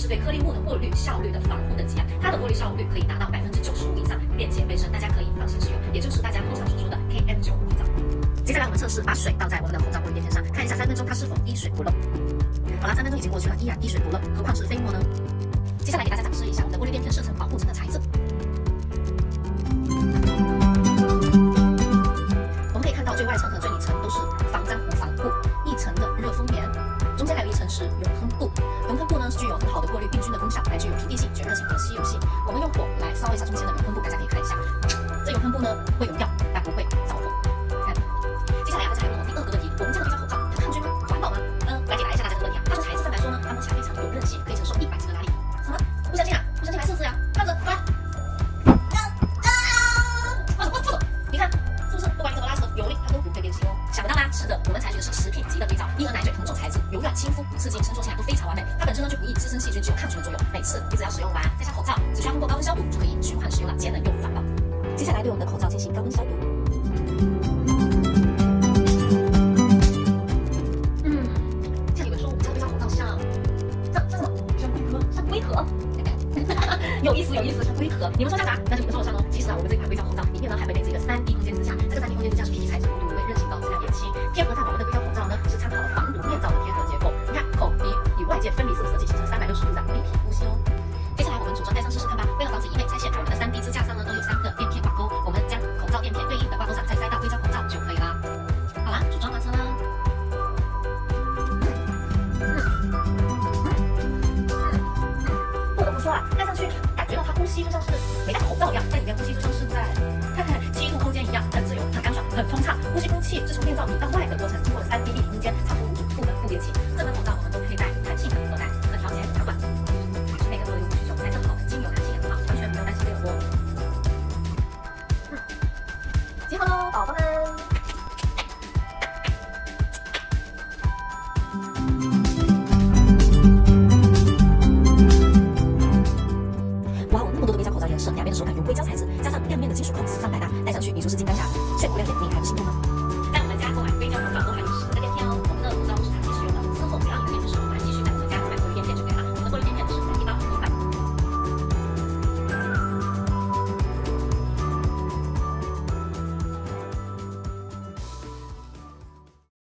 是对颗粒物的过滤效率的防护等级啊，它的过滤效率可以达到95%以上，便捷卫生，大家可以放心使用，也就是大家通常所说的 KN95口罩。接下来我们测试把水倒在我们的口罩过滤垫片上，看一下3分钟它是否滴水不漏。好啦，3分钟已经过去了，依然滴水不漏，何况是飞沫呢？接下来给大家展示一下我们的过滤垫片射程保护层的材质。我们可以看到最外层和最里层都是防粘糊防护，1层的热封棉，中间还有1层是永喷布。永喷布呢是具有很好的过滤病菌的功效，还具有平地性、绝热性和吸油性。我们用火来烧一下中间的永喷布，大家可以看一下，这永喷布呢会有掉，但不会着火。接下来大家还问我第2个问题，我们这样的一张口罩它抗菌吗？环保吗？来解答一下大家这个问题啊。它从材质上来说呢，它摸起来非常有韧性，可以承受100斤的拉力。什么？不相信啊？不相信来试试呀！看着，来。放手！你看，是不是不管你怎么拉扯有力，它都不会变形哦？想不到吧？是的，我们采取的是食品级的硅藻，婴儿奶嘴同种材质，柔软亲肤，不刺激，伸缩起来都非常完美。它本身呢就不易滋生细菌，具有抗菌的作用。每次你只要使用完再上口罩，只需要通过高温消毒就可以循环使用了，节能又环保。接下来对我们的口罩进行高温消毒。这样有人说我们家的硅胶口罩像什么？像龟壳，像龟壳。有意思，像龟壳。你们说像啥？但是你们说了算哦。其实啊，我们这款硅胶口罩里面呢还会内置一个3D 空间支架，这个3D 空间支架是 PP 材质，无毒无味，韧性高，质量也轻。贴合在我们的硅胶口罩呢，是参考了防毒面罩的贴合结构。你看口鼻与外界分离式的设计，形成360度的立体呼吸哦。接下来我们组装戴上试试看吧。为了防止以内拆线，我们的3D 支架上呢都有3个垫片挂钩，我们将口罩垫片对应的挂钩上再塞到硅胶口罩就可以啦。好啦，组装完成啦。不得不说啊，戴上去感觉到它呼吸就像是没戴口罩一样，在里面呼吸就像是在7度空间一样，很自由、很干爽、很通畅。呼吸空气是从面罩里到外的过程，经过了3D 立体空间。